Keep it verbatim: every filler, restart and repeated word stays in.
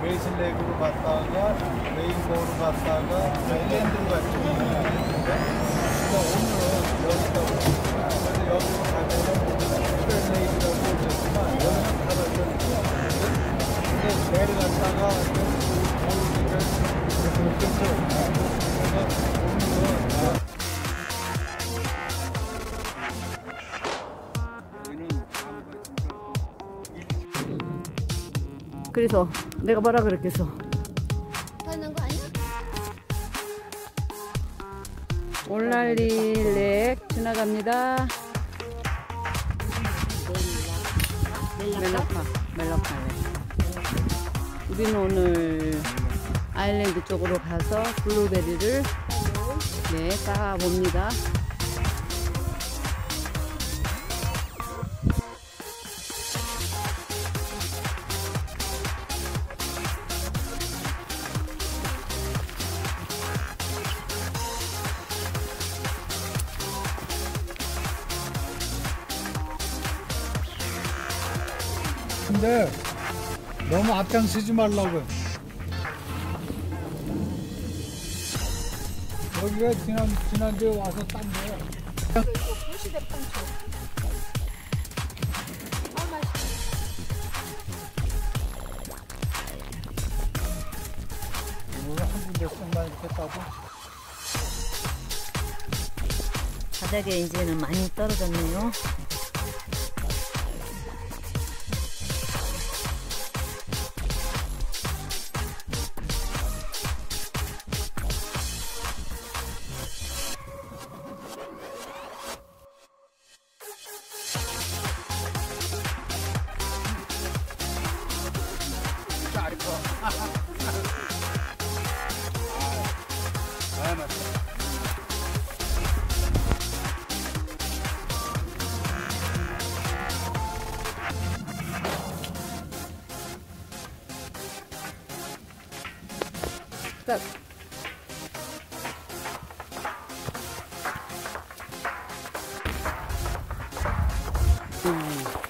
레이슬렉으로 갔다가 레인보우로 갔다가 아일랜드로 갔죠. 그러니까 오늘은 여기서 그래서 여기로 가면은 트레일레이라고 오셨지만 여기는 가봤거든요. 근데 배를 갔다가 모르니까 그래서 오늘은 그래서 내가 뭐라 그랬겠어? 하는 거 아니야? 올날리렉 지나갑니다. 멜라파, 멜라파. 우리는 오늘 아일랜드 쪽으로 가서 블루베리를 네, 따봅니다. 근데 너무 앞장서지 말라고요. 여기가 지난 지난주에 와서 딴 거야. 무시대 판초. 아 맛있다. 오늘 한 군데 쏙만 이렇게 따고. 바닥에 이제는 많이 떨어졌네요. 아, 맞다. 딱. 음.